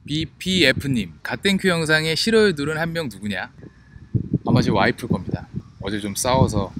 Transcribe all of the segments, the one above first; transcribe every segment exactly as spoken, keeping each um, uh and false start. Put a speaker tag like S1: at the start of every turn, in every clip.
S1: 비피에프님, 갓땡큐 영상에 싫어요 누른 한 명 누구냐? 아마 제 와이프일 겁니다. 어제 좀 싸워서.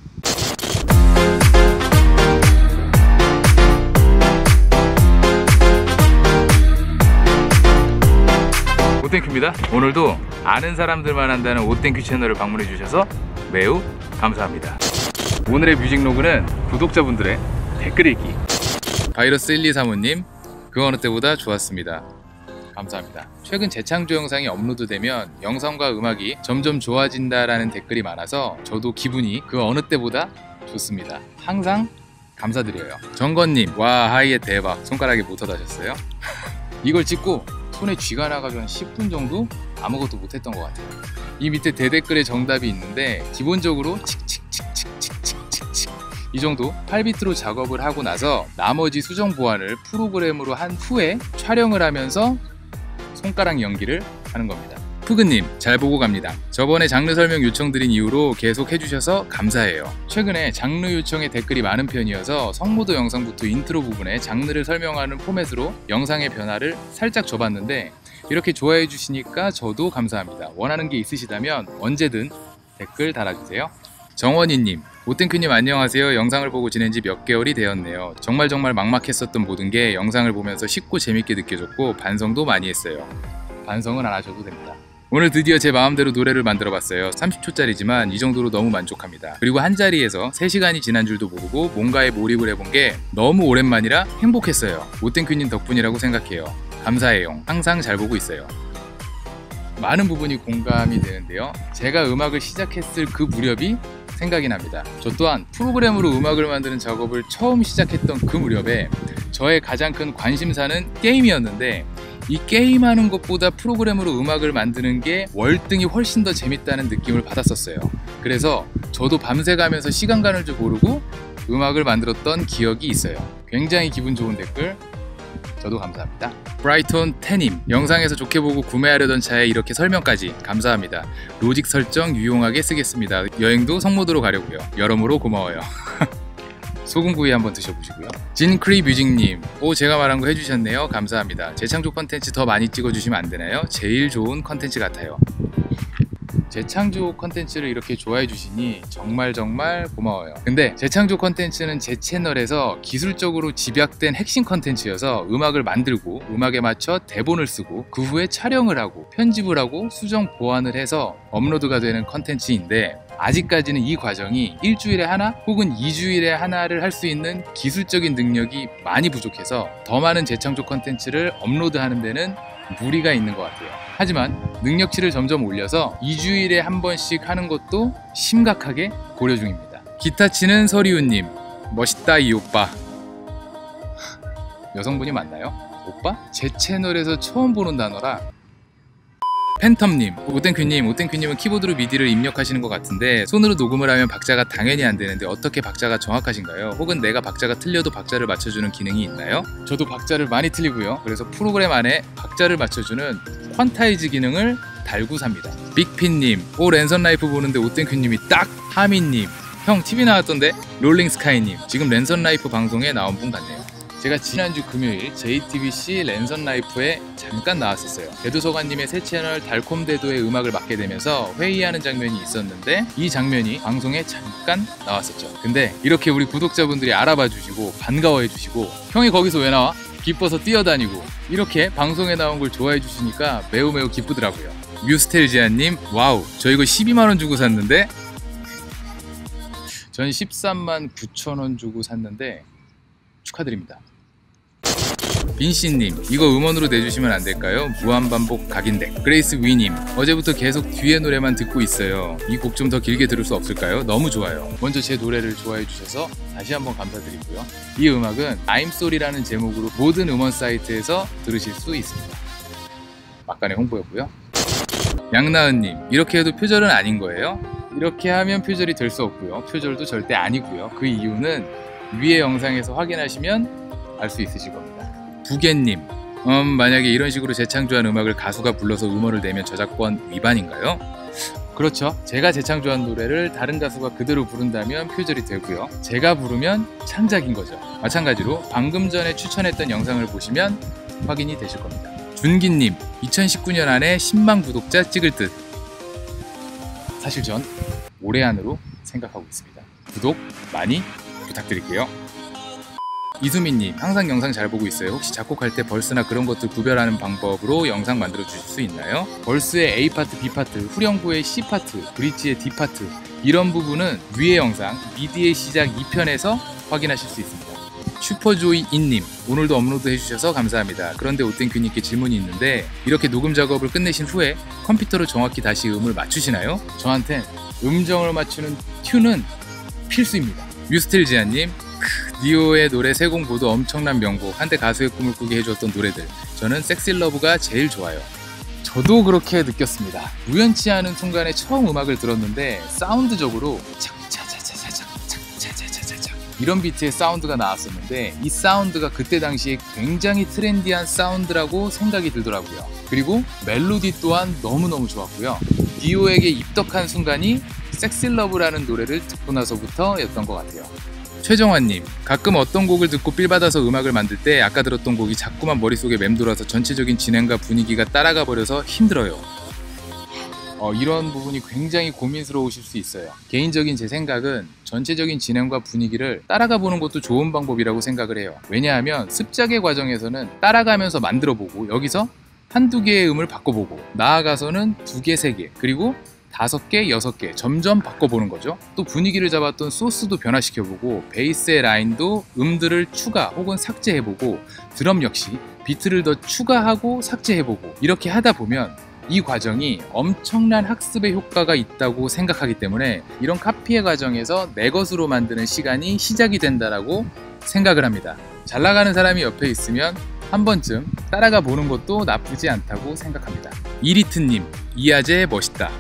S1: 오땡큐입니다. 오늘도 아는 사람들만 한다는 오땡큐 채널을 방문해 주셔서 매우 감사합니다. 오늘의 뮤직로그는 구독자분들의 댓글 읽기. 바이러스 일이삼오님, 그 어느 때보다 좋았습니다. 감사합니다. 최근 재창조 영상이 업로드되면 영상과 음악이 점점 좋아진다라는 댓글이 많아서 저도 기분이 그 어느 때보다 좋습니다. 항상 감사드려요. 정건님, 와 하이에 대박. 손가락에 못 터다셨어요? 이걸 찍고 손에 쥐가 나가지고 한 십 분 정도 아무것도 못했던 것 같아요. 이 밑에 대댓글에 정답이 있는데 기본적으로 칙칙칙칙칙칙칙칙 이 정도 팔 비트로 작업을 하고 나서 나머지 수정 보완을 프로그램으로 한 후에 촬영을 하면서 손가락 연기를 하는 겁니다. 푸그님, 잘 보고 갑니다. 저번에 장르 설명 요청드린 이후로 계속 해주셔서 감사해요. 최근에 장르 요청에 댓글이 많은 편이어서 성모도 영상부터 인트로 부분에 장르를 설명하는 포맷으로 영상의 변화를 살짝 줘봤는데 이렇게 좋아해 주시니까 저도 감사합니다. 원하는 게 있으시다면 언제든 댓글 달아주세요. 정원희님, 오땡큐님 안녕하세요. 영상을 보고 지낸 지 몇 개월이 되었네요. 정말 정말 막막했었던 모든 게 영상을 보면서 쉽고 재밌게 느껴졌고 반성도 많이 했어요. 반성은 안 하셔도 됩니다. 오늘 드디어 제 마음대로 노래를 만들어 봤어요. 삼십 초짜리지만 이 정도로 너무 만족합니다. 그리고 한 자리에서 세 시간이 지난 줄도 모르고 뭔가에 몰입을 해본 게 너무 오랜만이라 행복했어요. 오땡큐님 덕분이라고 생각해요. 감사해요. 항상 잘 보고 있어요. 많은 부분이 공감이 되는데요. 제가 음악을 시작했을 그 무렵이 생각이 납니다. 저 또한 프로그램으로 음악을 만드는 작업을 처음 시작했던 그 무렵에 저의 가장 큰 관심사는 게임이었는데 이 게임하는 것보다 프로그램으로 음악을 만드는 게 월등히 훨씬 더 재밌다는 느낌을 받았었어요. 그래서 저도 밤새 가면서 시간 가는 줄 모르고 음악을 만들었던 기억이 있어요. 굉장히 기분 좋은 댓글 저도 감사합니다. 브라이톤 텐님, 영상에서 좋게 보고 구매하려던 차에 이렇게 설명까지 감사합니다. 로직 설정 유용하게 쓰겠습니다. 여행도 성모도로 가려고요. 여러모로 고마워요. 소금구이 한번 드셔보시고요. 진크리 뮤직님, 오 제가 말한 거 해주셨네요. 감사합니다. 재창조 컨텐츠 더 많이 찍어주시면 안 되나요? 제일 좋은 컨텐츠 같아요. 재창조 컨텐츠를 이렇게 좋아해 주시니 정말 정말 고마워요. 근데 재창조 컨텐츠는 제 채널에서 기술적으로 집약된 핵심 컨텐츠여서 음악을 만들고 음악에 맞춰 대본을 쓰고 그 후에 촬영을 하고 편집을 하고 수정 보완을 해서 업로드가 되는 컨텐츠인데 아직까지는 이 과정이 일주일에 하나 혹은 이주일에 하나를 할 수 있는 기술적인 능력이 많이 부족해서 더 많은 재창조 컨텐츠를 업로드하는 데는 무리가 있는 것 같아요. 하지만 능력치를 점점 올려서 이주일에 한 번씩 하는 것도 심각하게 고려 중입니다. 기타 치는 서리우님, 멋있다 이 오빠. 여성분이 맞나요? 오빠? 제 채널에서 처음 보는 단어라. 팬텀님, 오땡큐님, 오땡큐님은 키보드로 미디를 입력하시는 것 같은데 손으로 녹음을 하면 박자가 당연히 안 되는데 어떻게 박자가 정확하신가요? 혹은 내가 박자가 틀려도 박자를 맞춰주는 기능이 있나요? 저도 박자를 많이 틀리고요. 그래서 프로그램 안에 박자를 맞춰주는 퀀타이즈 기능을 달고 삽니다. 빅핀님, 오 랜선 라이프 보는데 오땡큐님이 딱! 하민님, 형 티비 나왔던데? 롤링스카이님, 지금 랜선 라이프 방송에 나온 분 같네요. 제가 지난주 금요일 제이티비씨 랜선 라이프에 잠깐 나왔었어요. 대도서관님의 새 채널 달콤대도의 음악을 맡게 되면서 회의하는 장면이 있었는데 이 장면이 방송에 잠깐 나왔었죠. 근데 이렇게 우리 구독자분들이 알아봐 주시고 반가워해 주시고 형이 거기서 왜 나와? 기뻐서 뛰어다니고 이렇게 방송에 나온 걸 좋아해 주시니까 매우 매우 기쁘더라고요. 뮤스텔지아님, 와우 저 이거 십이만 원 주고 샀는데 전 십삼만 구천 원 주고 샀는데 축하드립니다. 빈씨님, 이거 음원으로 내주시면 안 될까요? 무한반복 각인덱. 그레이스 위님, 어제부터 계속 뒤에 노래만 듣고 있어요. 이 곡 좀 더 길게 들을 수 없을까요? 너무 좋아요. 먼저 제 노래를 좋아해 주셔서 다시 한번 감사드리고요. 이 음악은 I'm Sorry라는 제목으로 모든 음원 사이트에서 들으실 수 있습니다. 막간의 홍보였고요. 양나은님, 이렇게 해도 표절은 아닌 거예요? 이렇게 하면 표절이 될 수 없고요. 표절도 절대 아니고요. 그 이유는 위의 영상에서 확인하시면 알 수 있으실 겁니다. 부개님, 음, 만약에 이런 식으로 재창조한 음악을 가수가 불러서 음원을 내면 저작권 위반인가요? 그렇죠. 제가 재창조한 노래를 다른 가수가 그대로 부른다면 표절이 되고요. 제가 부르면 창작인 거죠. 마찬가지로 방금 전에 추천했던 영상을 보시면 확인이 되실 겁니다. 준기님, 이천십구 년 안에 십만 구독자 찍을 듯. 사실 전 올해 안으로 생각하고 있습니다. 구독 많이 부탁드릴게요. 이수민님, 항상 영상 잘 보고 있어요. 혹시 작곡할 때 벌스나 그런 것들 구별하는 방법으로 영상 만들어 주실 수 있나요? 벌스의 A 파트, B 파트, 후렴구의 C 파트, 브릿지의 D 파트, 이런 부분은 위의 영상 미디의 시작 이 편에서 확인하실 수 있습니다. 슈퍼조이인님, 오늘도 업로드 해주셔서 감사합니다. 그런데 오땡큐님께 질문이 있는데, 이렇게 녹음 작업을 끝내신 후에 컴퓨터로 정확히 다시 음을 맞추시나요? 저한텐 음정을 맞추는 튠은 필수입니다. 뮤스틸지아님, 니오의 노래 세 곡 모두 엄청난 명곡, 한때 가수의 꿈을 꾸게 해주었던 노래들, 저는 섹시러브가 제일 좋아요. 저도 그렇게 느꼈습니다. 우연치 않은 순간에 처음 음악을 들었는데 사운드적으로 착차차차차착차차차차차 이런 비트의 사운드가 나왔었는데, 이 사운드가 그때 당시에 굉장히 트렌디한 사운드라고 생각이 들더라고요. 그리고 멜로디 또한 너무너무 좋았고요. 니오에게 입덕한 순간이 섹시러브라는 노래를 듣고 나서부터였던 것 같아요. 최정환님, 가끔 어떤 곡을 듣고 삘받아서 음악을 만들 때 아까 들었던 곡이 자꾸만 머릿속에 맴돌아서 전체적인 진행과 분위기가 따라가 버려서 힘들어요. 어, 이런 부분이 굉장히 고민스러우실 수 있어요. 개인적인 제 생각은 전체적인 진행과 분위기를 따라가 보는 것도 좋은 방법이라고 생각을 해요. 왜냐하면 습작의 과정에서는 따라가면서 만들어보고, 여기서 한두 개의 음을 바꿔보고, 나아가서는 두 개, 세 개, 그리고 다섯 개, 여섯 개 점점 바꿔보는 거죠. 또 분위기를 잡았던 소스도 변화시켜보고, 베이스의 라인도 음들을 추가 혹은 삭제해보고, 드럼 역시 비트를 더 추가하고 삭제해보고, 이렇게 하다 보면 이 과정이 엄청난 학습의 효과가 있다고 생각하기 때문에 이런 카피의 과정에서 내 것으로 만드는 시간이 시작이 된다라고 생각을 합니다. 잘 나가는 사람이 옆에 있으면 한 번쯤 따라가 보는 것도 나쁘지 않다고 생각합니다. 이리트님, 이아재 멋있다.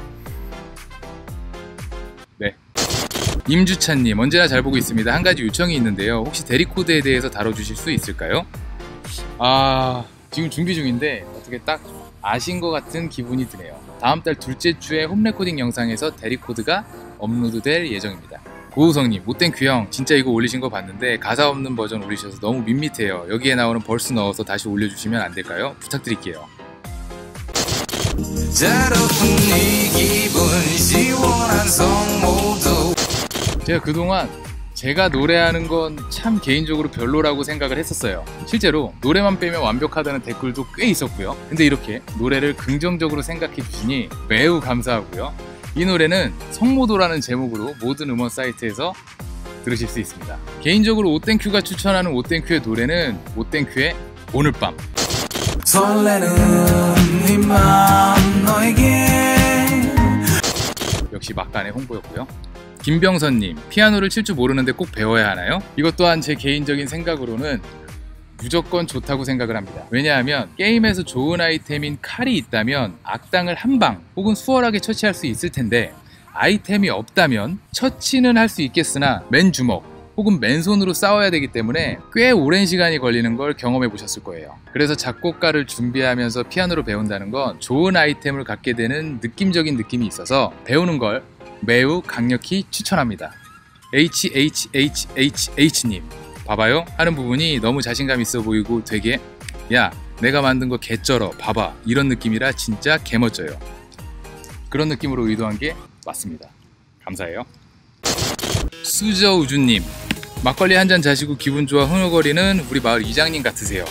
S1: 네. 임주찬님, 언제나 잘 보고 있습니다. 한 가지 요청이 있는데요. 혹시 대리코드에 대해서 다뤄주실 수 있을까요? 아, 지금 준비 중인데 어떻게 딱 아신 것 같은 기분이 드네요. 다음 달 둘째 주에 홈레코딩 영상에서 대리코드가 업로드될 예정입니다. 고우성님, 오땡큐 형, 진짜 이거 올리신 거 봤는데 가사 없는 버전 올리셔서 너무 밋밋해요. 여기에 나오는 벌스 넣어서 다시 올려주시면 안 될까요? 부탁드릴게요. 제가 그동안 제가 노래하는 건 참 개인적으로 별로라고 생각을 했었어요. 실제로 노래만 빼면 완벽하다는 댓글도 꽤 있었고요. 근데 이렇게 노래를 긍정적으로 생각해 주시니 매우 감사하고요. 이 노래는 성모도라는 제목으로 모든 음원 사이트에서 들으실 수 있습니다. 개인적으로 오땡큐가 추천하는 오땡큐의 노래는 오땡큐의 오늘 밤. 설레는 네 맘 너에게. 역시 막간의 홍보였고요. 김병선님, 피아노를 칠 줄 모르는데 꼭 배워야 하나요? 이것 또한 제 개인적인 생각으로는 무조건 좋다고 생각을 합니다. 왜냐하면 게임에서 좋은 아이템인 칼이 있다면 악당을 한방 혹은 수월하게 처치할 수 있을 텐데, 아이템이 없다면 처치는 할 수 있겠으나 맨주먹 혹은 맨손으로 싸워야 되기 때문에 꽤 오랜 시간이 걸리는 걸 경험해 보셨을 거예요. 그래서 작곡가를 준비하면서 피아노를 배운다는 건 좋은 아이템을 갖게 되는 느낌적인 느낌이 있어서 배우는 걸 매우 강력히 추천합니다. 에이치에이치에이치에이치님, 봐봐요 하는 부분이 너무 자신감 있어 보이고 되게 야 내가 만든 거 개쩔어 봐봐 이런 느낌이라 진짜 개멋져요. 그런 느낌으로 의도한 게 맞습니다. 감사해요. 수저우주님, 막걸리 한 잔 자시고 기분 좋아 흥얼거리는 우리 마을 이장님 같으세요.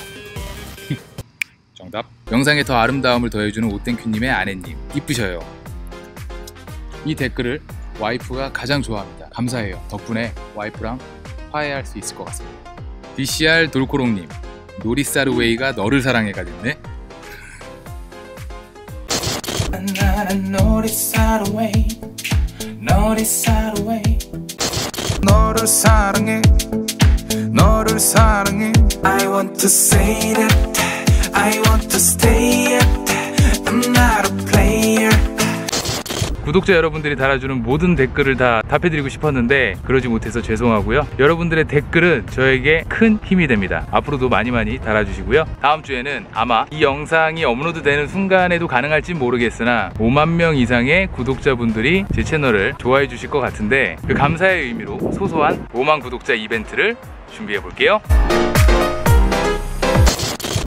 S1: 정답. 영상에 더 아름다움을 더해주는 오땡큐님의 아내님, 이쁘셔요. 이 댓글을 와이프가 가장 좋아합니다. 감사해요. 덕분에 와이프랑 화해할 수 있을 것 같습니다. 디씨알 돌코롱님, 노리사르웨이가 너를 사랑해가 됐네. 너를 사랑해, 너를 사랑해. I want to say that, I want to stay at, I'm not a player. 구독자 여러분들이 달아주는 모든 댓글을 다 답해드리고 싶었는데 그러지 못해서 죄송하고요. 여러분들의 댓글은 저에게 큰 힘이 됩니다. 앞으로도 많이 많이 달아주시고요. 다음 주에는 아마 이 영상이 업로드되는 순간에도 가능할지 모르겠으나 오만 명 이상의 구독자분들이 제 채널을 좋아해 주실 것 같은데, 그 감사의 의미로 소소한 오만 구독자 이벤트를 준비해 볼게요.